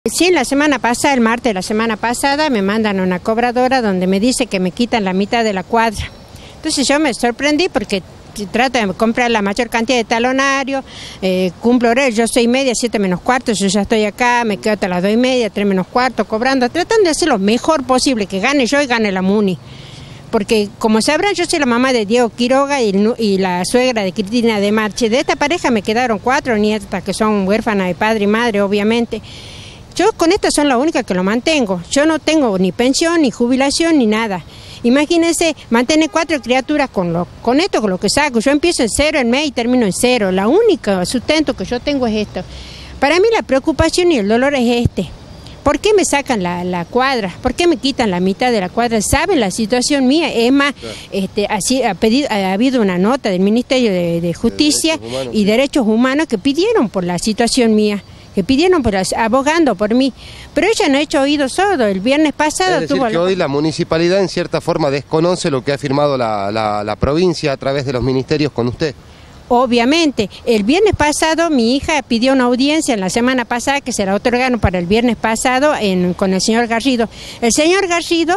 Sí, la semana pasada, el martes de la semana pasada, me mandan a una cobradora donde me dice que me quitan la mitad de la cuadra. Entonces yo me sorprendí porque trato de comprar la mayor cantidad de talonario, cumplo horario, yo 6:30, 7:15, yo ya estoy acá, me quedo hasta las 2:30, 3:15, cobrando, tratando de hacer lo mejor posible, que gane yo y gane la MUNI. Porque, como sabrán, yo soy la mamá de Diego Quiroga y la suegra de Cristina de Marche. De esta pareja me quedaron 4 nietas que son huérfanas de padre y madre, obviamente. Yo con estas son las únicas que lo mantengo. Yo no tengo ni pensión, ni jubilación, ni nada. Imagínense, mantener 4 criaturas con esto, con lo que saco. Yo empiezo en 0 el mes y termino en 0. La única sustento que yo tengo es esto. Para mí la preocupación y el dolor es este. ¿Por qué me sacan la cuadra? ¿Por qué me quitan la mitad de la cuadra? ¿Saben la situación mía? Es más, así ha habido una nota del Ministerio de Justicia y Derechos Humanos que pidieron por la situación mía, que pidieron abogando por mí, pero ella no ha hecho oído sordo. El viernes pasado es decir, que hoy la municipalidad en cierta forma desconoce lo que ha firmado la provincia a través de los ministerios con usted. Obviamente, el viernes pasado mi hija pidió una audiencia en la semana pasada que se la otorgaron para el viernes pasado con el señor Garrido. El señor Garrido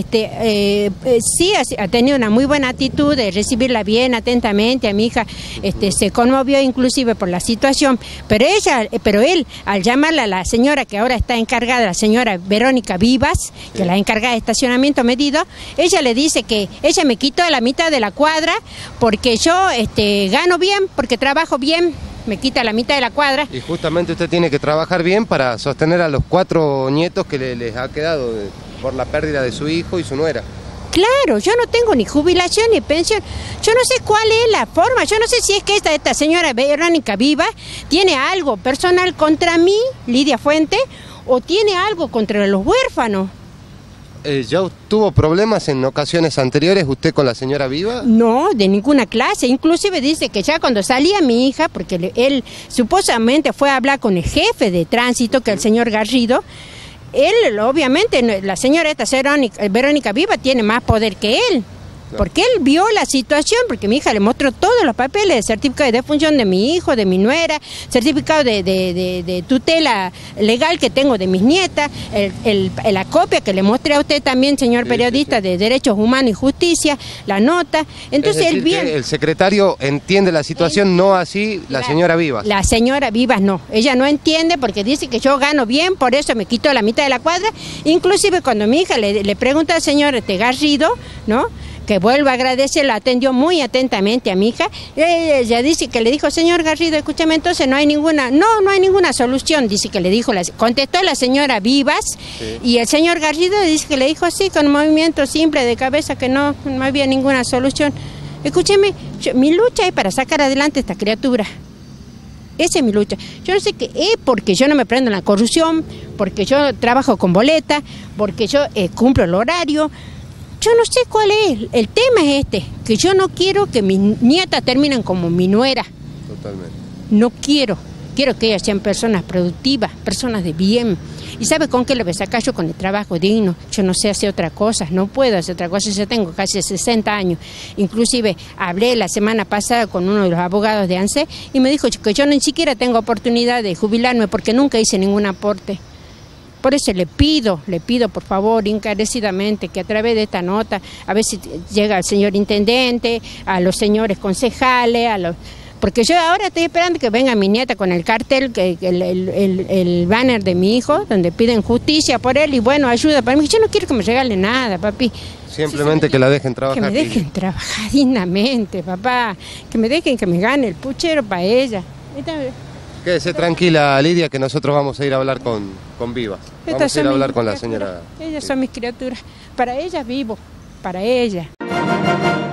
sí ha tenido una muy buena actitud de recibirla bien, atentamente. A mi hija se conmovió inclusive por la situación, pero él, al llamarla a la señora que ahora está encargada, la señora Verónica Vivas, que la encargada de estacionamiento medido, ella le dice que ella me quitó la mitad de la cuadra porque yo gano bien, porque trabajo bien, me quita la mitad de la cuadra. Y justamente usted tiene que trabajar bien para sostener a los 4 nietos que les ha quedado por la pérdida de su hijo y su nuera. Claro, yo no tengo ni jubilación ni pensión, yo no sé cuál es la forma, yo no sé si es que esta señora Verónica Viva tiene algo personal contra mí, Lidia Fuente, o tiene algo contra los huérfanos. ¿Ya tuvo problemas en ocasiones anteriores usted con la señora Viva? No, de ninguna clase. Inclusive dice que ya cuando salía mi hija, porque él supuestamente fue a hablar con el jefe de tránsito, que es el señor Garrido, él obviamente, la señora Verónica Viva tiene más poder que él. Porque él vio la situación, porque mi hija le mostró todos los papeles, el certificado de defunción de mi hijo, de mi nuera, certificado de tutela legal que tengo de mis nietas, la copia que le mostré a usted también, señor periodista, de Derechos Humanos y Justicia, la nota. Entonces él bien. El secretario entiende la situación, no así la señora Vivas. La señora Vivas no, ella no entiende porque dice que yo gano bien, por eso me quitó la mitad de la cuadra. Inclusive cuando mi hija le pregunta al señor Garrido, ¿no?, que vuelvo a agradecer, la atendió muy atentamente a mi hija. Ella dice que le dijo, señor Garrido, escúchame, entonces no hay ninguna solución, dice que le dijo, contestó la señora Vivas, sí. Y el señor Garrido dice que le dijo así, con un movimiento simple de cabeza, que no había ninguna solución. Escúcheme, mi lucha es para sacar adelante a esta criatura. Esa es mi lucha. Yo no sé qué es, porque yo no me prendo en la corrupción, porque yo trabajo con boleta, porque yo cumplo el horario. Yo no sé cuál es, el tema es que yo no quiero que mis nietas terminen como mi nuera. Totalmente. No quiero que ellas sean personas productivas, personas de bien. ¿Y sabe con qué lo voy a sacar yo? Con el trabajo digno. Yo no sé hacer otra cosa, no puedo hacer otra cosa, yo tengo casi 60 años. Inclusive hablé la semana pasada con uno de los abogados de ANSES y me dijo que yo ni siquiera tengo oportunidad de jubilarme porque nunca hice ningún aporte. Por eso le pido por favor, encarecidamente, que a través de esta nota, a ver si llega al señor intendente, a los señores concejales, porque yo ahora estoy esperando que venga mi nieta con el cartel, el banner de mi hijo, donde piden justicia por él y bueno, ayuda para mí. Yo no quiero que me regale nada, papi. Simplemente que la dejen trabajar. Que me dejen trabajar dignamente, papá. Que me dejen que me gane el puchero para ella. Quédese tranquila, Lidia, que nosotros vamos a ir a hablar con Vivas. Vamos a ir a hablar con la señora. Ellas son mis criaturas. Para ellas vivo, para ellas.